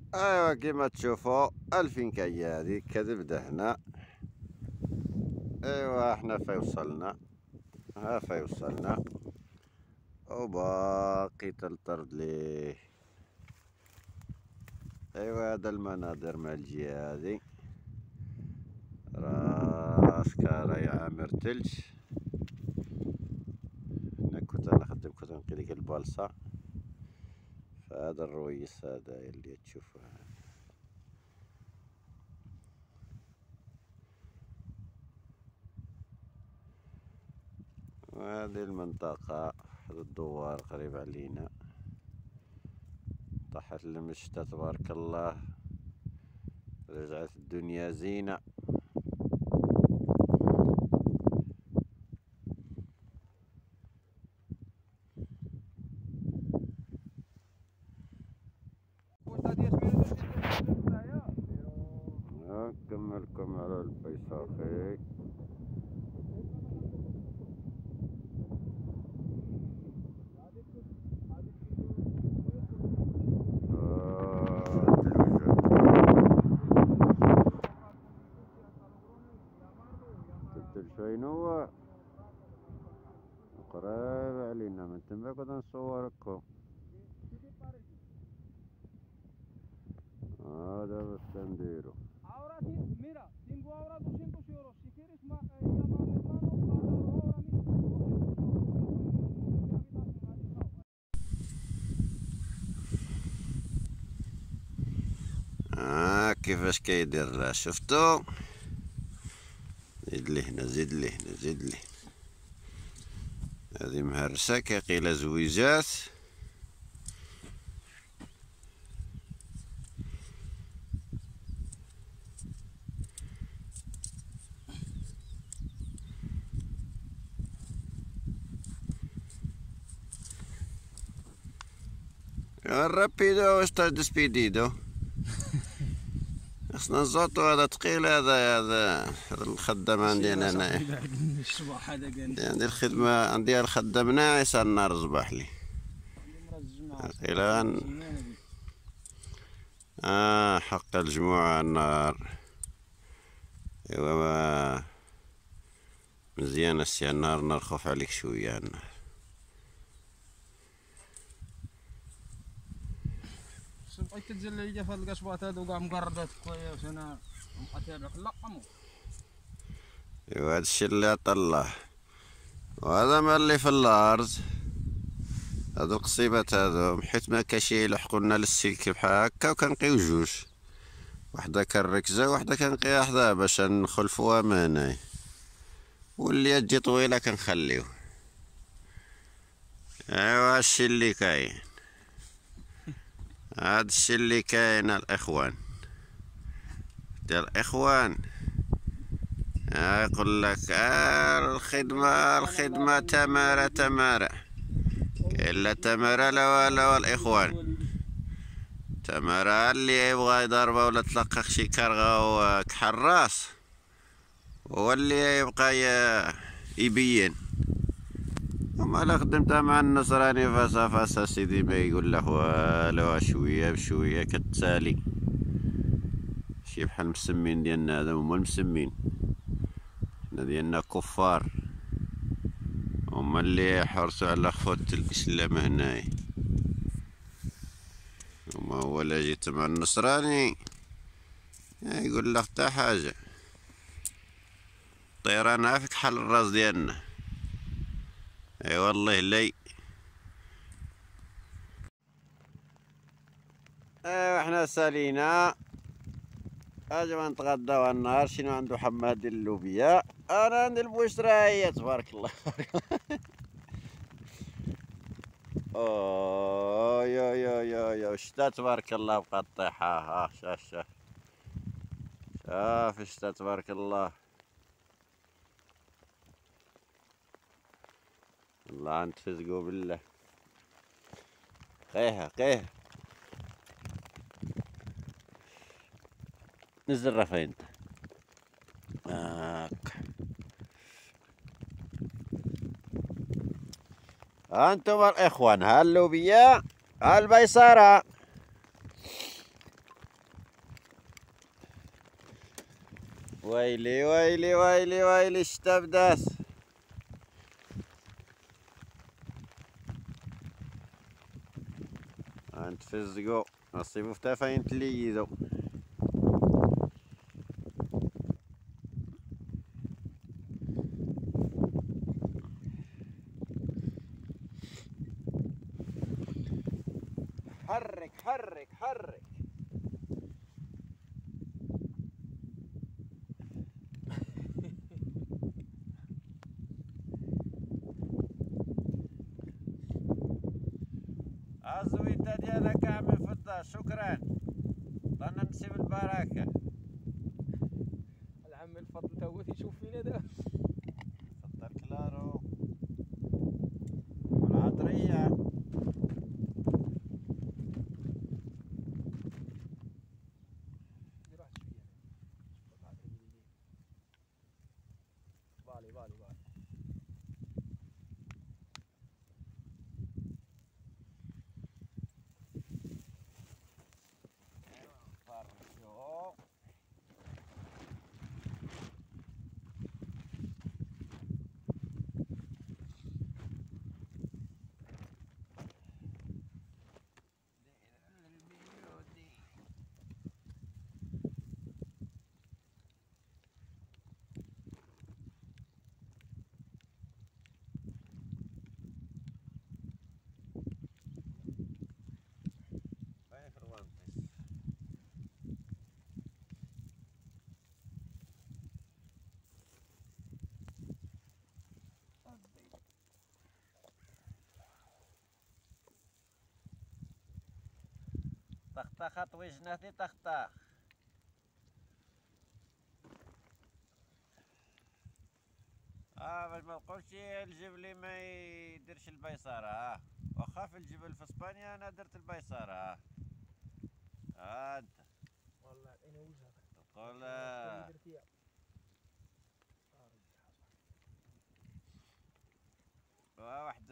ايوا كيما تشوفوا 2000 هذه كذبنا هنا. ايوا احنا في وصلنا، ها في وصلنا وباقي تلطرد ليه. ايوا هذا المناظر مع الجهة هذه، راسك راهي عامر تلج. انا كنت نخدم، كنت نقي ديك البالصة، فهذا الرويس هذا اللي تشوفه. وهذه المنطقة هذا الدوار قريب علينا، طاحت المشتى تبارك الله، رجعت الدنيا زينة. نكملكم على البيساخي. شوي هو قريب علينا، من تما كنا نصوركم. هذا بس نديرو. كيفاش كيدير، شفتو؟ زيد لي هنا، زيد لي هنا، زيد لي. هذه مهرسة كيقيلة زويجات. الرابيدو واش تاع ديسبيديدو. خصنا نزوطو، هذا تقيل، هذا الخدام عندي انا هنايا. عندي الخدمة، عندي الخدام ناعس النهار الصباح لي. قيلان حق الجمعة النهار. ايوا مزيان السي النهار، نرخف عليك شوية النهار. بغيت تنزل ليا في هاد القشباط هادو كاع مقردات خويا، واش انا نبقى تابعك؟ لا امو. ايوا هادشي اللي عطا الله، وهذا ما اللي في الارض. هادو القصيبات هادو حيت ما كاش يلحقولنا للسلك بحال هكا، وكنقيو جوج، وحده كنركزها وحده كنقيها حداها باش نخلفوها من هنايا، واللي تجي طويله كنخليو. ايوا هادشي اللي كاين، هادشي اللي كاين الاخوان ديال الاخوان. يقول لك الخدمه تماره تماره، كاين لا تماره لا ولا. الاخوان تماره اللي يبغى يضربه ولا تلقى شي كرغه وكحراس، هو اللي يبقى يبين. وما لا خدمتها مع النصراني فاسا فاسا سيدي، ما يقول له والو، شويه بشويه كتسالي. شي بحال المسمين ديالنا، هذا هما المسمين، حنا ديالنا كفار، هما اللي يحرصوا على خوة الاسلام هنايا. وما هو لا جيت مع النصراني يقول لك حتى حاجه، الطيران عافاك حل الراس ديالنا. اي والله لي. ايوا حنا سالينا، اجا نتغداو النهار. شنو عنده حماد اللوبيا، انا عندي البشرايه تبارك الله. اوه يا يا يا يا الشتا تبارك الله بقات طيحه. ها شاف شاف شاف الشتا تبارك الله. الله نتفزقوا بالله. قيها قيها، نزل رفاي انت. انتم الاخوان، ها اللوبيا، ها البيصاره. ويلي ويلي ويلي ويلي الشتا بدات. غنتفزقو نصيبو في تافاين تليدو. حرك حرك حرك. الزويته ديالك عمي فضة، شكرا، ضلنا نسيب البركة. العم الفضل تا هو تيشوف فينا دابا. فضل كلارو والعطرية. بالي بالي بالي. طخطخت وجناتي طخطخ. باش ما نقولش الجبلي ما يديرش البيصارة. واخا في الجبل في اسبانيا انا درت البيصارة. انت والله انا وجهك تقول واحد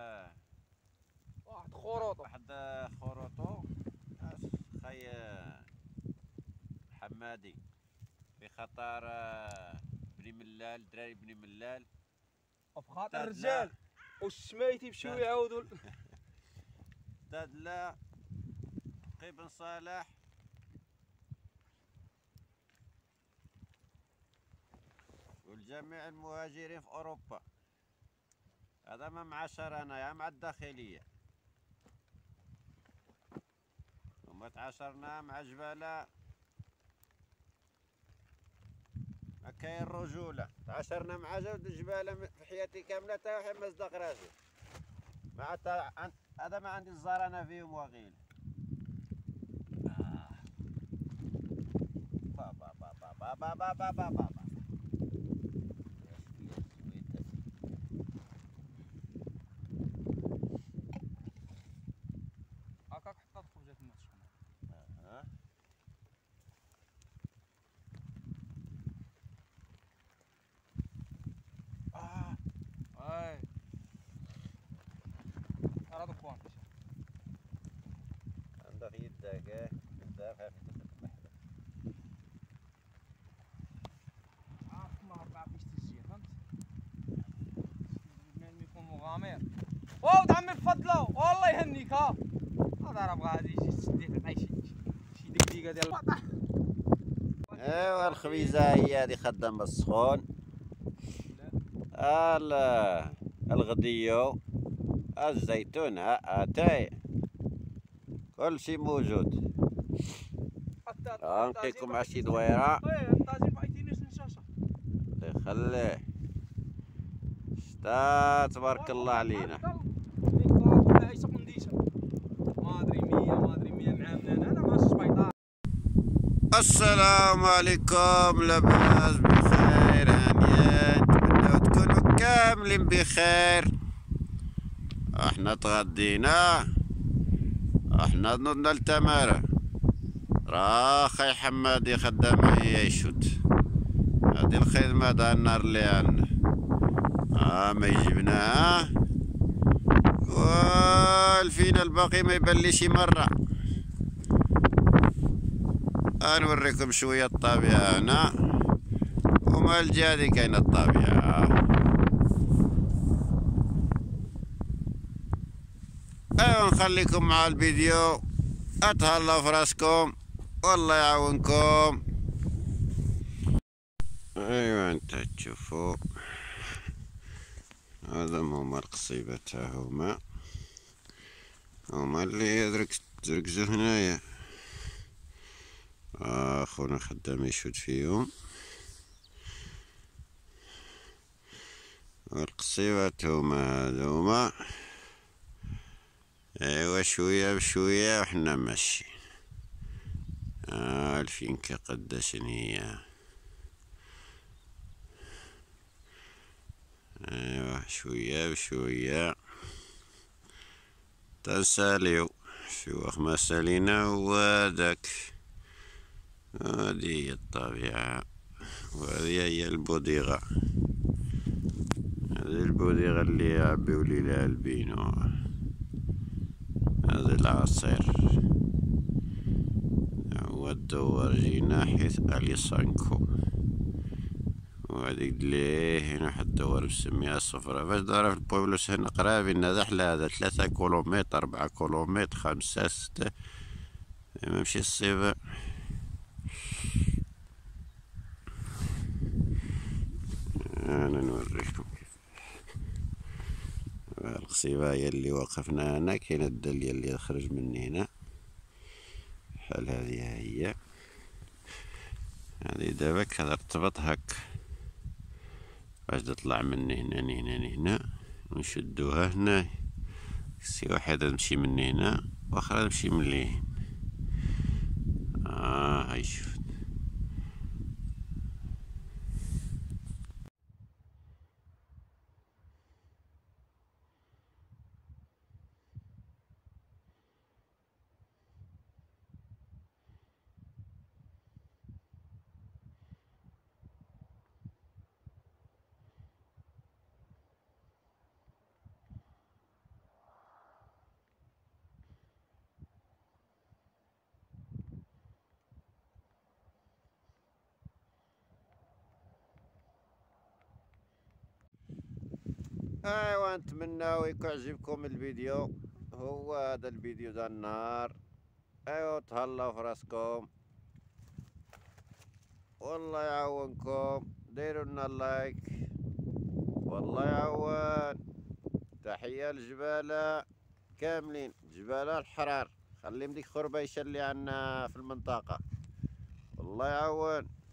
خروطو خي حمادي في خطر بني ملال، دراري بني ملال في خاطر الرجال والشمايتي يمشيو يعاودوا تادلا قي بن صالح والجميع المهاجرين في اوروبا. هذا ما مع شرانا يا مع الداخلية، وما تعاشرنا مع جبالة ما كاين رجولة. تعاشرنا مع جود الجبالة في حياتي كاملة تا واحد ما صدق راسي. مع هذا ما عندي الزرانة فيهم وغيل. بابا بابا بابا بابا بابا هكاك حطات خرجت من الشحنة. اي هذا خوان عندك يدك انت خايف تتبحر. عارف ما فيش تسجيل فهمت؟ المهم يكون مغامر. واو عمي بفضله والله يهنيك. ها هذا راه بغا غادي يجي يسديك يعطيه شي دقيقه ديال ايوا الخبيزه هي هادي خدام بالسخون. الغديو، الزيتون، اتاي كل شيء موجود. نعطيكم على شي دويره. الطاجين بغيتينيش نشاشه. الله يخليه. شتا تبارك الله علينا. ما ادري 100 ما ادري 100 معاملين انا ماشي شبيطار. السلام عليكم، لاباس بخير هانيين، نتمنى تكونوا كاملين بخير. احنا تغدينا، احنا نضنا لتمارة. راه خي حمادي خدامة يشد هادي الخدمة دا النهار اللي عندنا. ما يجبناها والفينا الباقي ما يبليش مرة. نوريكم شوية الطبيعة هنا. ومع الجهة هذي كاينة الطبيعة. ايوا نخليكم مع الفيديو، اتهلاو في راسكم والله يعاونكم. ايوا انت تشوفوا هذا هما القصيبة تاعهما، هما اللي تركزوا هنايا. خونا خدام يشد فيهم، والقصيبات هما هذوما. ايوا شوية بشوية وحنا ماشيين. الفينكة قداش هي. ايوا شوية بشوية تنساليو. شوخ ما سالينا وهذاك. هذه هي الطبيعة، وهذه هي البوديغة. هذه البوديغة اللي يعبيو ليها البينو. هذا العصير والدور جينا حيث اليسانكو، وهذيك اللي هنا حد دور مسميها الصفرة. باش دار في البوبلوس هنا قرابين. هذا حلا هذا 3 كيلومتر 4 كيلومتر 5 6 ممشي الصيبة. انا نوريكم كيف القصيبة هي اللي وقفنا هنا. كاين الدلية اللي يخرج من هنا بحال هذه هي. هذه دابا كترتبط هك باش تطلع من هنا لهنا ونشدوها هنا. سي واحدة تمشي من هنا واخرى تمشي من لهنا. هاي شوف. ايوا نتمنى يكون عجبكم الفيديو. هو هذا الفيديو تاع النهار. ايوا تهلاو في راسكم والله يعاونكم. ديروا لنا لايك والله يعاون. تحية للجبالة كاملين، جبالة الحرار. خليهم ديك خربيشة اللي عنا في المنطقة والله يعاون.